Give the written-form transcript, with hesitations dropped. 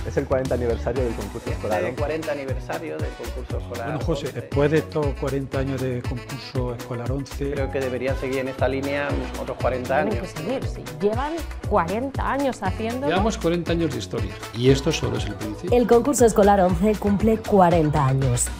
Es el 40 aniversario del concurso escolar. El 40 aniversario del concurso escolar. Bueno, José, 11. después de estos 40 años de concurso escolar 11... Creo que deberían seguir en esta línea otros 40 años. Tienen que seguir, sí. Llevan 40 años haciéndolo. Llevamos 40 años de historia y esto solo es el principio. El concurso escolar 11 cumple 40 años.